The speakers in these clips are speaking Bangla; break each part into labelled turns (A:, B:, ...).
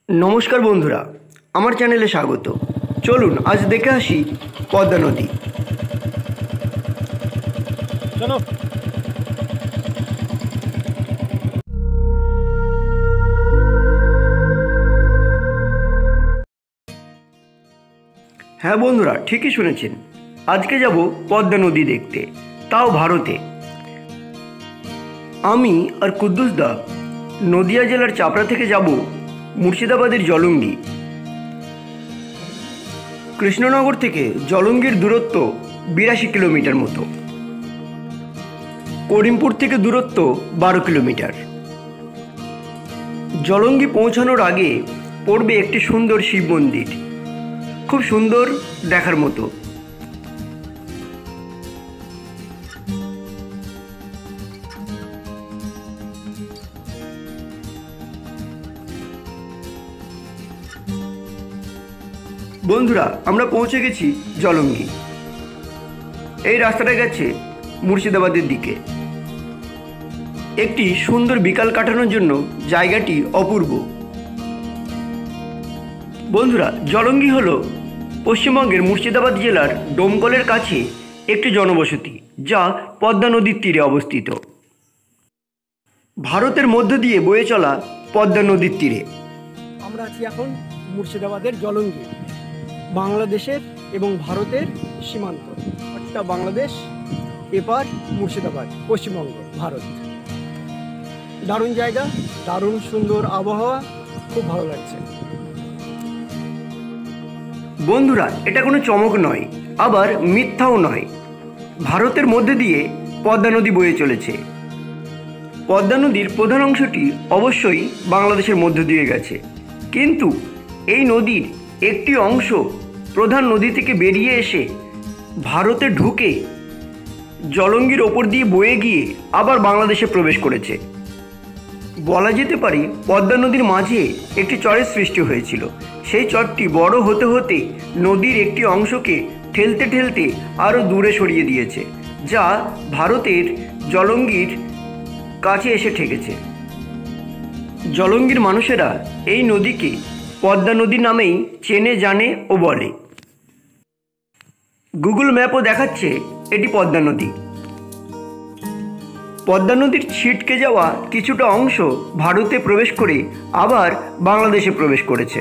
A: नमस्कार बंधुरा आमार चैनेले स्वागत। चलुन आज देखे आसि पद्मा नदी।
B: चलो
A: हाँ बंधुरा ठीक ही शुनेछेन, आज के जाबो पद्मा नदी देखते, ताओ भारते। आमी और कुद्दुस दा नदिया जेलार चापड़ा थेके जाबो मुर्शिदाबादेर जलंगी। कृष्णनगर थेके जलंगीर दूरत्व 82 किलोमीटर मतो, करिमपुर थेके दूरत्व 12 किलोमीटर। जलंगी पौंछानोर आगे पड़बे एकटी सुंदर शिव मंदिर, खूब सुंदर देखार मतो। बंधुरा आमरा पौंछे गेছি जलंगी। এই রাস্তাটা গেছে মুর্শিদাবাদের দিকে। একটি সুন্দর বিকাল কাটানোর জন্য জায়গাটি অপূর্ব। বন্ধুরা জলঙ্গি হলো পশ্চিমবঙ্গের মুর্শিদাবাদ জেলার ডোমকলের কাছে একটি জনবসতি, যা পদ্মা নদীর তীরে অবস্থিত। ভারতের মধ্য দিয়ে বয়ে চলা পদ্মা নদীর তীরে
B: আমরা আছি এখন মুর্শিদাবাদের জলঙ্গি, বাংলাদেশের এবং ভারতের সীমান্ত। অর্থাৎ বাংলাদেশ এপার, মুর্শিদাবাদ পশ্চিমবঙ্গ, ভারত। দারুণ জায়গা, দারুণ সুন্দর আবহাওয়া, খুব ভালো লাগছে।
A: বন্ধুরা এটা কোনো চমক নয়, আবার মিথ্যাও নয়। ভারতের মধ্যে দিয়ে পদ্মা নদী বয়ে চলেছে। পদ্মা নদীর প্রধান অংশটি অবশ্যই বাংলাদেশের মধ্য দিয়ে গেছে, কিন্তু এই নদীর একটি অংশ প্রধান নদী থেকে বেরিয়ে এসে ভারতে ঢুকে জলঙ্গির ওপর দিয়ে বয়ে গিয়ে আবার বাংলাদেশে প্রবেশ করেছে। বলা যেতে পারে পদ্মা নদীর মাঝে একটি চরের সৃষ্টি হয়েছিল। সেই চরটি বড় হতে হতে নদীর একটি অংশকে ঠেলতে ঠেলতে আরও দূরে সরিয়ে দিয়েছে, যা ভারতের জলঙ্গির কাছে এসে ঠেকেছে। জলঙ্গির মানুষেরা এই নদীকে পদ্মা নদী নামেই চেনে, জানে ও বলে। গুগল ম্যাপও দেখাচ্ছে এটি পদ্মা নদী। পদ্মা নদীর ছিটকে যাওয়া কিছুটা অংশ ভারতে প্রবেশ করে আবার বাংলাদেশে প্রবেশ করেছে।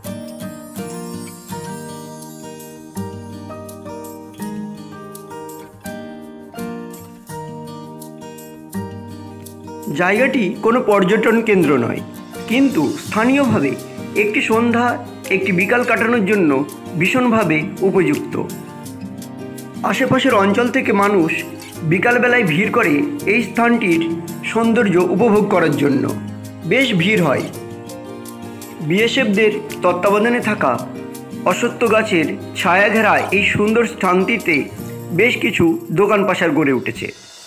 A: জায়গাটি কোনো পর্যটন কেন্দ্র নয়, কিন্তু স্থানীয়ভাবে একটি সন্ধ্যা একটি বিকাল কাটানোর জন্য ভীষণভাবে উপযুক্ত। আশেপাশের অঞ্চল থেকে মানুষ বিকালবেলায় ভিড় করে এই স্থানটির সৌন্দর্য উপভোগ করার জন্য। বেশ ভিড় হয়। বিএসএফদের তত্ত্বাবধানে থাকা অশ্বত্থ গাছের ছায়া ঘেরা এই সুন্দর স্থানটিতে বেশ কিছু দোকান পাশার গড়ে উঠেছে।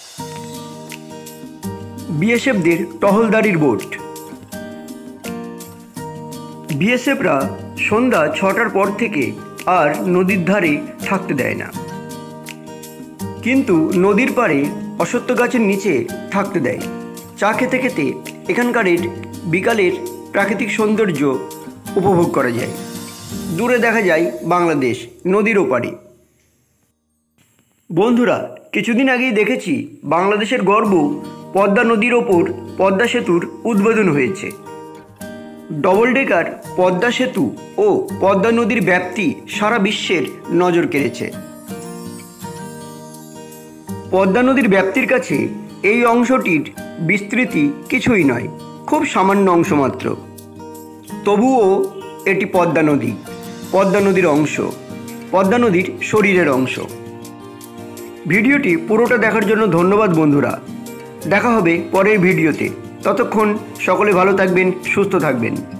A: বিএসএফদের টহলদারির বোট। বিএসএফরা সন্ধ্যা 6টার পর থেকে আর নদীর ধারে থাকতে দেয় না, কিন্তু নদীর পাড়ে অশ্বত্থ গাছের নিচে থাকতে দেয়। চা খেতে খেতে এখানকার বিকালের প্রাকৃতিক সৌন্দর্য উপভোগ করা যায়। দূরে দেখা যায় বাংলাদেশ নদীর ওপারে। বন্ধুরা কিছুদিন আগেই দেখেছি বাংলাদেশের গর্ব পদ্মা নদীর ওপর পদ্মা সেতুর উদ্বোধন হয়েছে। ডবল ডেকার পদ্মা সেতু ও পদ্মা নদীর ব্যাপ্তি সারা বিশ্বের নজর কেড়েছে। পদ্মা নদীর ব্যাপ্তির কাছে এই অংশটির বিস্তৃতি কিছুই নয়, খুব সামান্য অংশ মাত্র। তবুও এটি পদ্মা নদী, পদ্মা নদীর অংশ, পদ্মা নদীর শরীরের অংশ। ভিডিওটি পুরোটা দেখার জন্য ধন্যবাদ বন্ধুরা। দেখা হবে পরের ভিডিওতে। ততক্ষণ সকলে ভালো থাকবেন, সুস্থ থাকবেন।